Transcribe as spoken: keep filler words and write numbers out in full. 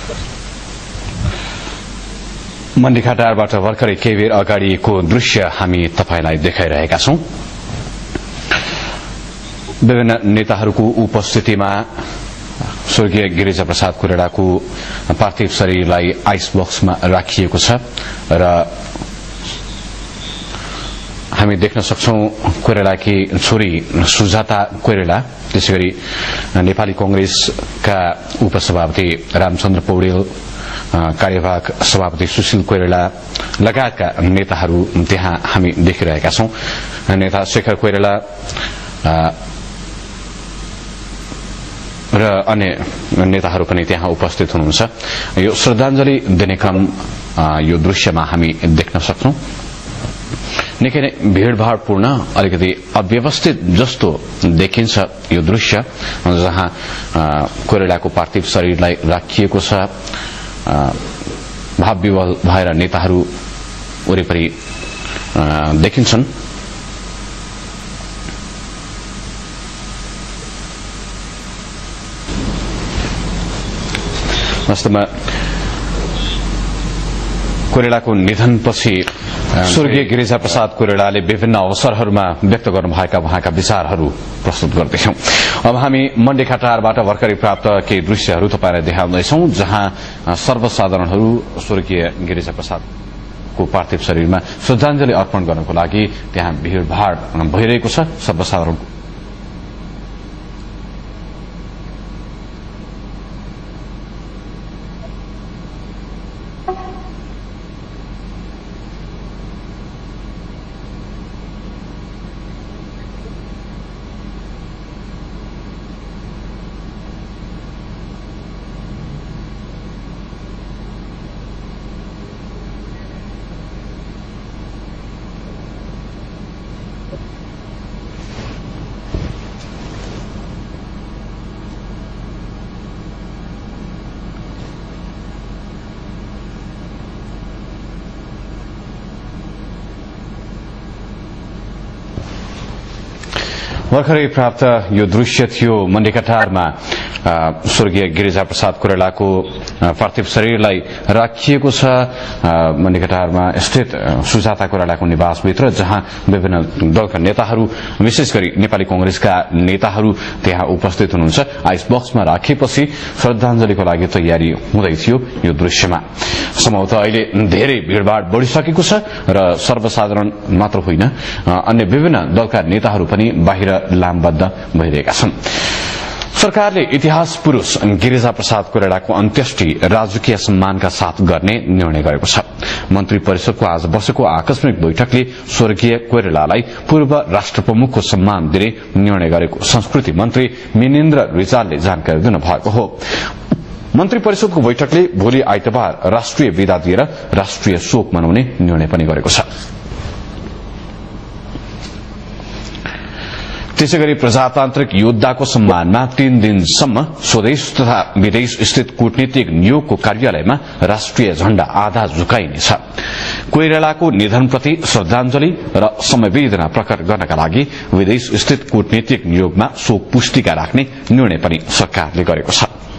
मण्डीखाटारबाट भर्खरै केही बेर अगाडिको दृश्य हामी तपाईलाई देखाइरहेका छौं। विभिन्न नेताहरूको उपस्थितिमा स्वर्गीय गिरिजा प्रसाद कोइरालाको पार्थिव शरीरलाई आइस बक्समा राखिएको छ र हामी देख्न सक्छौं कोइरालाकी छोरी सुजाता कोइराला, त्यसैगरी नेपाली कांग्रेसका उपसभापति रामचन्द्र पौडेल, कार्यवाहक सभापति सुशील कोइराला लगायतका नेताहरू त्यहाँ हामी देखिरहेका छौं। नेता शेखर कोइराला र अन्य नेताहरू पनि त्यहाँ उपस्थित हुनुहुन्छ। यो श्रद्धाञ्जली दिने क्रम यो दृश्यमा हामी देख्न सक्छौं। निकै नै भीड़भाड़पूर्ण, अलिकति अव्यवस्थित जस्तो देखिन्छ यो दृश्य, जहाँ कोइरालाको पार्थिव शरीरलाई राखिएको छ। भाव विवल भएर नेताहरू वरिपरि देखिन्छन्। वास्तवमा कोइरालाको निधनपछि स्वर्गीय गिरिजा प्रसाद कोइरालाले विभिन्न अवसरहरूमा व्यक्त गर्नुभएका उहाँका विचारहरू प्रस्तुत गर्दैछौं। अब हामी मण्डीखाटारबाट भर्खरै प्राप्त केही दृश्यहरू तपाईलाई देखाउँदैछौं, जहाँ सर्वसाधारणहरू स्वर्गीय गिरिजा प्रसादको पार्थिव शरीरमा श्रद्धाञ्जली अर्पण गर्नको लागि त्यहाँ भीड़भाड़ भइरहेको छ। सर्वसाधारणको भर्खरै प्राप्त यो दृश्य थियो मण्डीखाटारमा स्वर्गीय गिरिजा प्रसाद कोइरालाको पार्थिव शरीरलाई राखिएको छ मण्डीखाटारमा स्थित सुजाता कोइरालाको निवासभित्र, जहाँ विभिन्न दलका नेताहरू, विशेष गरी नेपाली कांग्रेसका नेताहरू त्यहाँ उपस्थित हुनुहुन्छ। आइस बक्समा राखेपछि श्रद्धाञ्जलीको लागि तयारी हुँदै थियो यो दृश्यमा। सम्भवतः अहिले धेरै भीड़भाड़ बढ़िसकेको छ र सर्वसाधारण मात्र होइन, अन्य विभिन्न दलका नेताहरू पनि बाहिर लामबद्ध भइरहेका छन्। सरकारले इतिहास पुरूष गिरिजा प्रसाद कोइरालाको अन्त्येष्टि राजकीय सम्मानका साथ गर्ने निर्णय गरेको छ। मन्त्री परिषदको आज बसेको आकस्मिक बैठकले स्वर्गीय कोइरालालाई पूर्व राष्ट्रप्रमुखको सम्मान दिने निर्णय गरेको संस्कृति मन्त्री मिनेन्द्र रिजालले जानकारी दिनुभएको हो। मन्त्री परिषदको बैठकले भोलि आइतबार राष्ट्रिय विदा दिएर राष्ट्रिय शोक मनाउने निर्णय पनि गरेको छ। त्यसैगरी प्रजातान्त्रिक योद्धाको सम्मानमा तीन दिनसम्म स्वदेश तथा विदेश स्थित कूटनीतिक नियोगको कार्यालयमा राष्ट्रिय झण्डा आधा झुकाइनेछ। कोइरालाको निधनप्रति श्रद्धाञ्जली र समवेदना प्रकट गर्नका लागि विदेश स्थित कूटनीतिक नियोगमा शोक पुस्तिका राख्ने निर्णय पनि सरकारले गरेको छ।